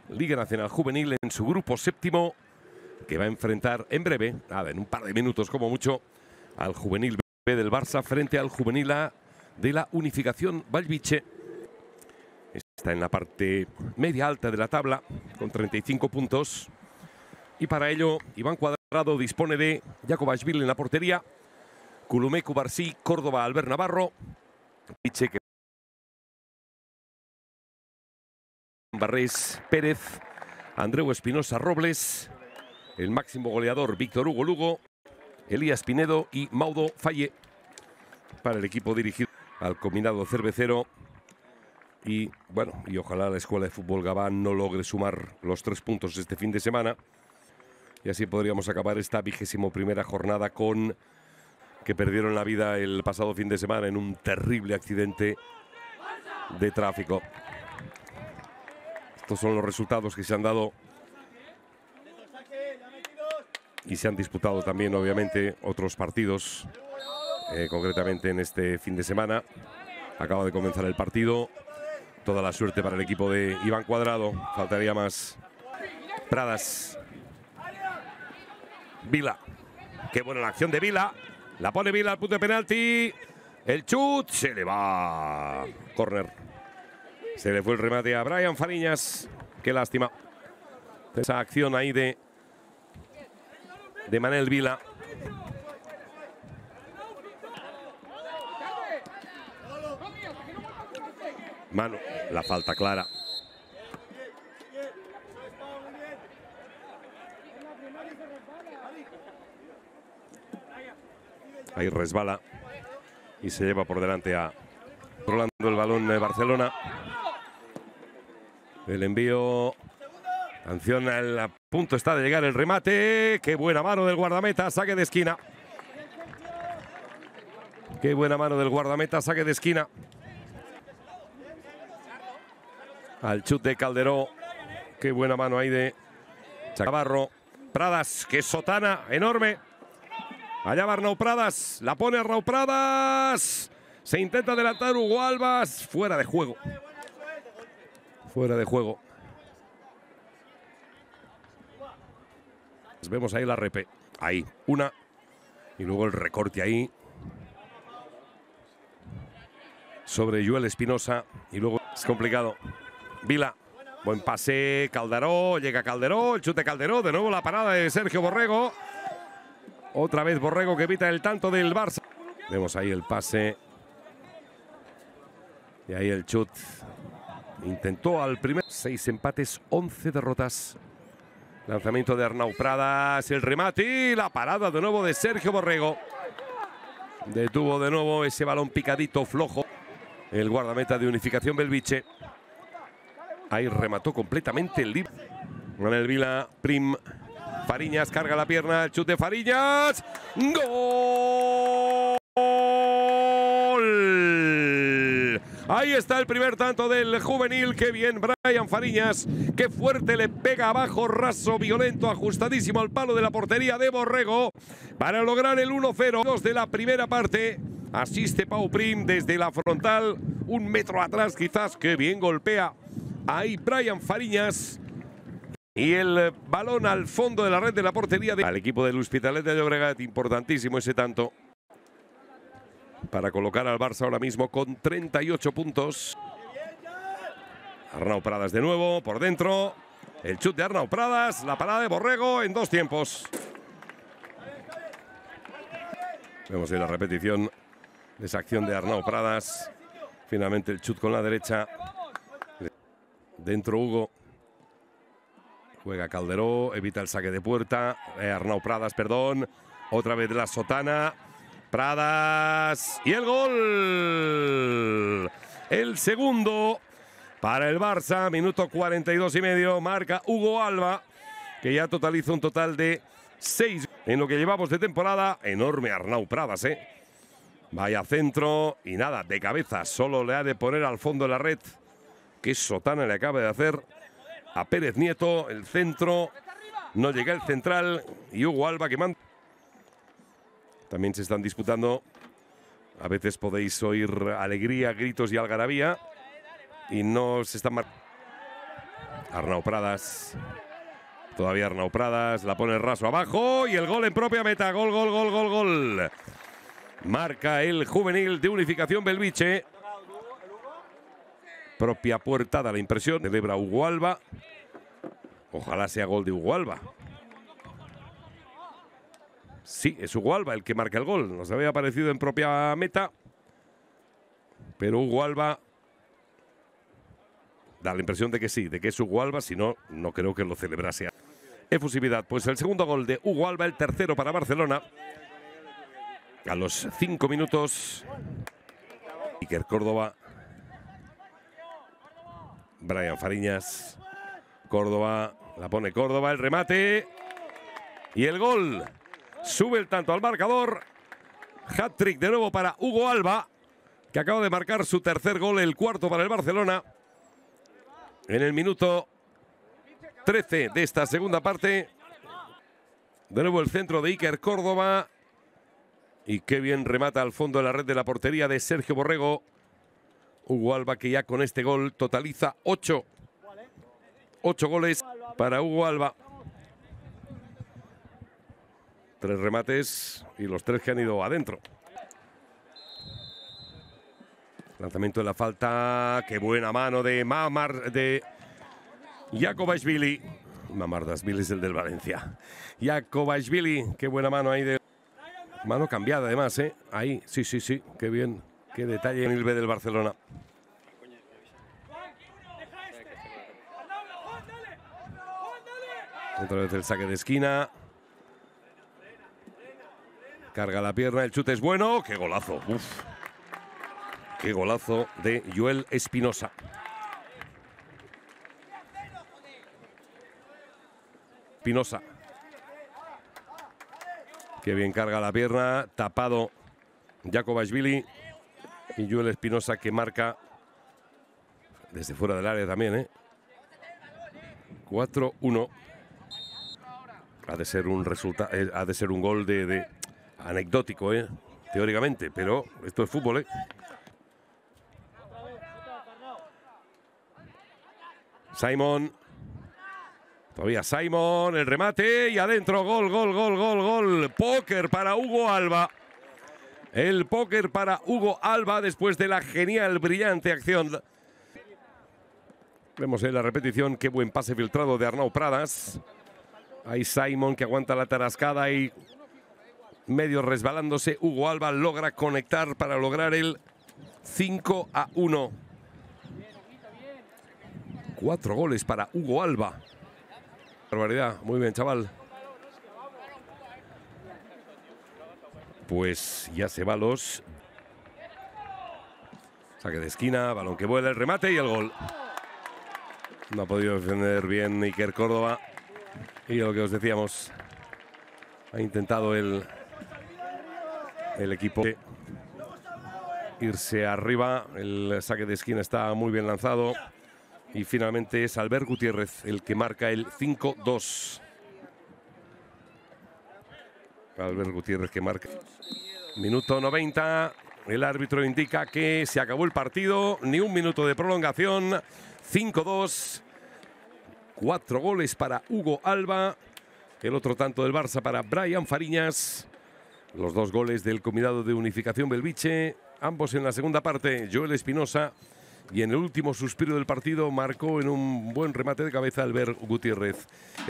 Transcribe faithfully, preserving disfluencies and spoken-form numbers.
Liga Nacional Juvenil en su grupo séptimo, que va a enfrentar en breve, nada, en un par de minutos como mucho, al Juvenil B del Barça frente al Juvenil A de la Unificación Bellvitge. Está en la parte media alta de la tabla con treinta y cinco puntos. Y para ello, Iván Cuadrado dispone de Jacobashvili en la portería, Culumecu, Barsí, Córdoba, Albert Navarro, Piche, Barrés, Pérez, Andreu Espinosa Robles, el máximo goleador Víctor Hugo Lugo, Elías Pinedo y Maudo Falle para el equipo dirigido al combinado cervecero. Y bueno, y ojalá la Escuela de Fútbol Gabán no logre sumar los tres puntos este fin de semana. Y así podríamos acabar esta vigésimo primera jornada con que perdieron la vida el pasado fin de semana en un terrible accidente de tráfico. Estos son los resultados que se han dado y se han disputado también, obviamente, otros partidos, eh, concretamente en este fin de semana. Acaba de comenzar el partido. Toda la suerte para el equipo de Iván Cuadrado. Faltaría más. Pradas. Vila. Qué buena la acción de Vila. La pone Vila al punto de penalti. El chut se le va. Corner. Se le fue el remate a Brian Fariñas. Qué lástima. Esa acción ahí de, de Manel Vila. Mano, la falta clara. Ahí resbala y se lleva por delante a controlando el balón de Barcelona. El envío. Atención, a punto está de llegar el remate. Qué buena mano del guardameta, saque de esquina. Qué buena mano del guardameta, saque de esquina. Al chut de Calderó. Qué buena mano ahí de Chavarro. Pradas, que sotana enorme. Allá va Arnau Pradas. La pone Arnau Pradas. Se intenta adelantar Hugo Albas. Fuera de juego. Fuera de juego. Vemos ahí la repe. Ahí, una. Y luego el recorte ahí. Sobre Joel Espinosa. Y luego es complicado. Vila, buen pase, Calderó, llega Calderó, el chute Calderó, de nuevo la parada de Sergio Borrego. Otra vez Borrego que evita el tanto del Barça. Vemos ahí el pase. Y ahí el chut. Intentó al primer. Seis empates, once derrotas. Lanzamiento de Arnau Pradas, el remate y la parada de nuevo de Sergio Borrego. Detuvo de nuevo ese balón picadito, flojo. El guardameta de Unificación Bellvitge. Ahí remató completamente el libre. Manel Vila, Prim, Fariñas, carga la pierna, el chute de Fariñas. ¡Gol! Ahí está el primer tanto del juvenil. Qué bien Brian Fariñas. Qué fuerte le pega abajo, raso, violento, ajustadísimo al palo de la portería de Borrego para lograr el uno cero de la primera parte. Asiste Pau Prim desde la frontal, un metro atrás quizás. Qué bien golpea ahí Brian Fariñas. Y el balón al fondo de la red de la portería de... al equipo del Hospitalet de Llobregat. Importantísimo ese tanto para colocar al Barça ahora mismo con treinta y ocho puntos. Arnau Pradas de nuevo por dentro. El chut de Arnau Pradas, la parada de Borrego en dos tiempos. Vemos ahí la repetición de esa acción de Arnau Pradas. Finalmente el chut con la derecha. Dentro Hugo. Juega Calderó, evita el saque de puerta. Eh, Arnau Pradas, perdón. Otra vez la sotana. Pradas. Y el gol. El segundo para el Barça. Minuto cuarenta y dos y medio. Marca Hugo Alba, que ya totaliza un total de seis en lo que llevamos de temporada. Enorme Arnau Pradas, ¿eh? Vaya centro. Y nada, de cabeza. Solo le ha de poner al fondo de la red. Qué sotana le acaba de hacer a Pérez Nieto. El centro. No llega el central. Y Hugo Alba que manda. También se están disputando. A veces podéis oír alegría, gritos y algarabía. Y no se están marcando. Arnau Pradas. Todavía Arnau Pradas. La pone raso abajo. Y el gol en propia meta. Gol, gol, gol, gol, gol. Marca el juvenil de Unificación Belviche. Propia puerta, da la impresión. Celebra Hugo Alba. Ojalá sea gol de Hugo Alba. Sí, es Hugo Alba el que marca el gol. Nos había aparecido en propia meta. Pero Hugo Alba da la impresión de que sí, de que es Hugo Alba. Si no, no creo que lo celebrase. Efusividad. Pues el segundo gol de Hugo Alba, el tercero para Barcelona. A los cinco minutos. Iker Córdoba. Brian Fariñas. Córdoba. La pone Córdoba. El remate. Y el gol. Sube el tanto al marcador. Hat-trick de nuevo para Hugo Alba, que acaba de marcar su tercer gol, el cuarto para el Barcelona. En el minuto trece de esta segunda parte. De nuevo el centro de Iker Córdoba. Y qué bien remata al fondo de la red de la portería de Sergio Borrego. Hugo Alba, que ya con este gol totaliza ocho. Ocho goles para Hugo Alba. Tres remates y los tres que han ido adentro. Lanzamiento de la falta. Qué buena mano de Mamar, de Jakobashvili. Mamardashvili es el del Valencia. Jakobashvili, qué buena mano ahí de... Mano cambiada además, ¿eh? Ahí, sí, sí, sí, qué bien. Qué detalle en el B del Barcelona. Otra vez el saque de esquina. Carga la pierna, el chute es bueno. ¡Qué golazo! Uf. ¡Qué golazo de Joel Espinosa! Espinosa. Qué bien carga la pierna. Tapado Jakobashvili. Y Joel Espinosa, que marca desde fuera del área también, ¿eh? cuatro uno. Ha de ser un resultado, eh, ha de ser un gol de, de anecdótico, ¿eh? Teóricamente, pero esto es fútbol, ¿eh? Simon. Todavía Simon, el remate y adentro, gol, gol, gol, gol, gol. Póker para Hugo Alba. El póker para Hugo Alba después de la genial, brillante acción. Vemos en la repetición qué buen pase filtrado de Arnau Pradas. Ahí Simon, que aguanta la tarascada y medio resbalándose. Hugo Alba logra conectar para lograr el cinco a uno. Cuatro goles para Hugo Alba. Barbaridad, muy bien, chaval. Pues ya se va los... Saque de esquina, balón que vuela, el remate y el gol. No ha podido defender bien Iker Córdoba. Y lo que os decíamos, ha intentado el, el equipo irse arriba. El saque de esquina está muy bien lanzado. Y finalmente es Albert Gutiérrez el que marca el cinco dos. Albert Gutiérrez que marca. Minuto noventa. El árbitro indica que se acabó el partido. Ni un minuto de prolongación. cinco dos. Cuatro goles para Hugo Alba. El otro tanto del Barça para Brian Fariñas. Los dos goles del combinado de Unificación Belviche. Ambos en la segunda parte. Joel Espinosa. Y en el último suspiro del partido marcó en un buen remate de cabeza Albert Gutiérrez.